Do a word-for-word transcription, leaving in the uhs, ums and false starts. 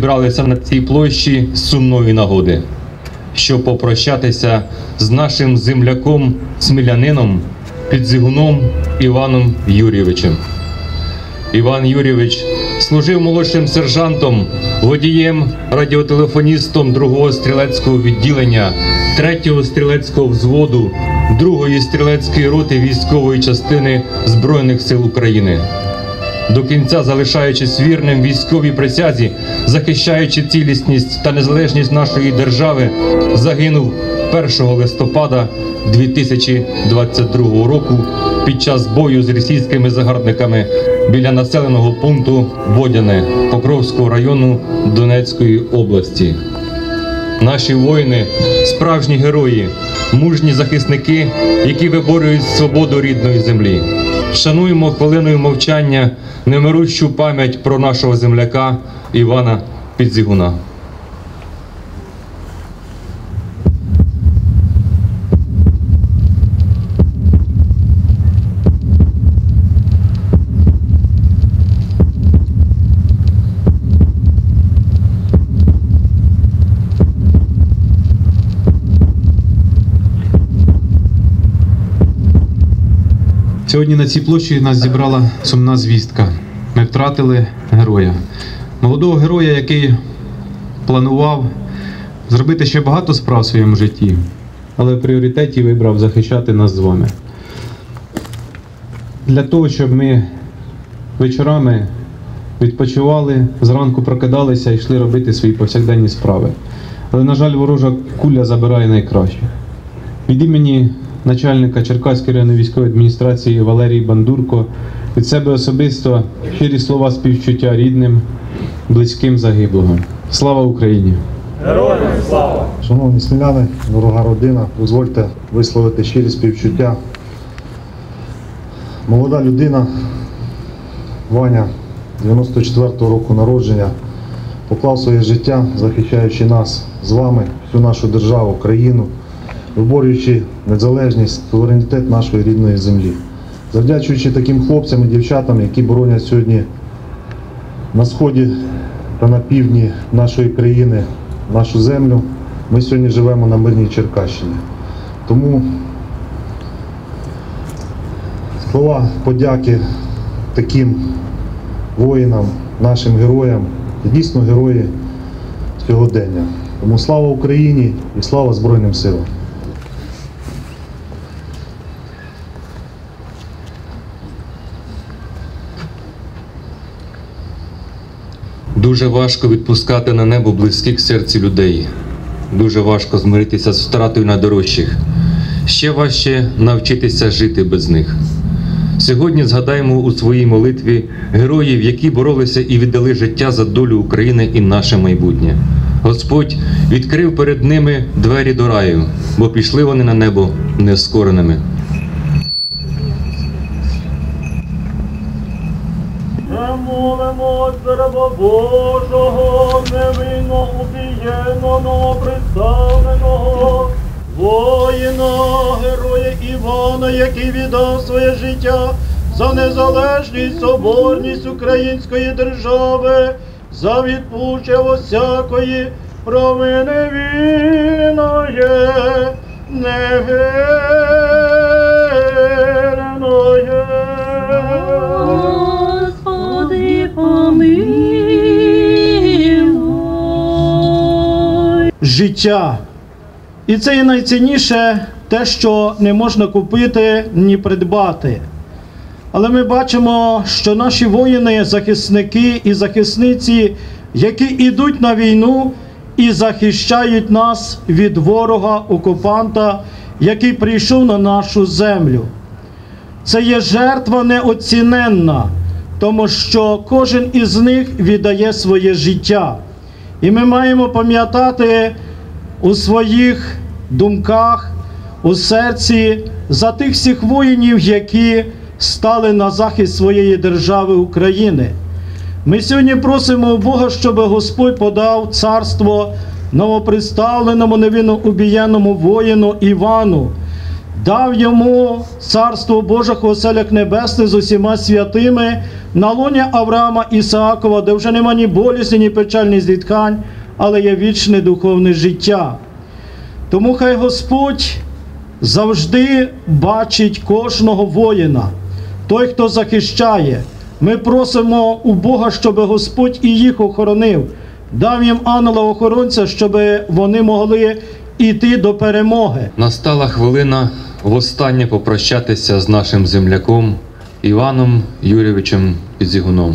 зібралися на цій площі з сумної нагоди, щоб попрощатися з нашим земляком, смілянином, Підзигуном Іваном Юрійовичем. Іван Юрійович служив молодшим сержантом, водієм, радіотелефоністом другого стрілецького відділення, третього стрілецького взводу, другої стрілецької роти військової частини Збройних сил України. До кінця залишаючись вірним військовій присязі, захищаючи цілісність та незалежність нашої держави, загинув першого листопада дві тисячі двадцять другого року під час бою з російськими загарбниками біля населеного пункту Водяне Покровського району Донецької області. Наші воїни – справжні герої, мужні захисники, які виборюють свободу рідної землі. Шануємо хвилиною мовчання немирущу пам'ять про нашого земляка Івана Підзигуна. Сьогодні на цій площі нас зібрала сумна звістка. Ми втратили героя. Молодого героя, який планував зробити ще багато справ в своєму житті, але в пріоритеті вибрав захищати нас з вами. Для того, щоб ми вечорами відпочивали, зранку прокидалися і йшли робити свої повсякденні справи. Але, на жаль, ворожа куля забирає найкраще. Від імені начальника Черкаської районної військової адміністрації Валерій Бандурко від себе особисто щирі слова співчуття рідним, близьким загиблого. Слава Україні! Героям слава! Шановні сміляни, дорога родина, дозвольте висловити щирі співчуття. Молода людина, Ваня, дев'яносто четвертого року народження, поклав своє життя, захищаючи нас з вами, всю нашу державу, країну, виборюючи незалежність, суверенітет нашої рідної землі. Завдячуючи таким хлопцям і дівчатам, які боронять сьогодні на сході та на півдні нашої країни, нашу землю, ми сьогодні живемо на мирній Черкащині. Тому слова подяки таким воїнам, нашим героям, дійсно герої сьогодення. Тому слава Україні і слава Збройним силам! Дуже важко відпускати на небо близьких серцю людей. Дуже важко змиритися з втратою найдорожчих. Ще важче навчитися жити без них. Сьогодні згадаємо у своїй молитві героїв, які боролися і віддали життя за долю України і наше майбутнє. Господь відкрив перед ними двері до раю, бо пішли вони на небо нескореними. Молимось за раба Божого, невинно убієнного, представленого, воїна, героя Івана, який віддав своє життя за незалежність, соборність української держави, за відпущення всякої провини вільної, невірної. Життя. І це і найцінніше те, що не можна купити, ні придбати. Але ми бачимо, що наші воїни, захисники і захисниці, які йдуть на війну і захищають нас від ворога-окупанта, який прийшов на нашу землю. Це є жертва неоціненна, тому що кожен із них віддає своє життя. І ми маємо пам'ятати у своїх думках, у серці за тих всіх воїнів, які стали на захист своєї держави України. Ми сьогодні просимо у Бога, щоб Господь подав царство новоприставленому невинно убієнному воїну Івану, дав йому царство Боже в оселях небесних з усіма святими на лоні Авраама Ісаакова, де вже нема ні болісні, ні печальних зітхань, але є вічне духовне життя. Тому хай Господь завжди бачить кожного воїна, той, хто захищає. Ми просимо у Бога, щоб Господь і їх охоронив, дав їм ангела-охоронця, щоб вони могли йти до перемоги. Настала хвилина востаннє попрощатися з нашим земляком Іваном Юрійовичем Підзігуном.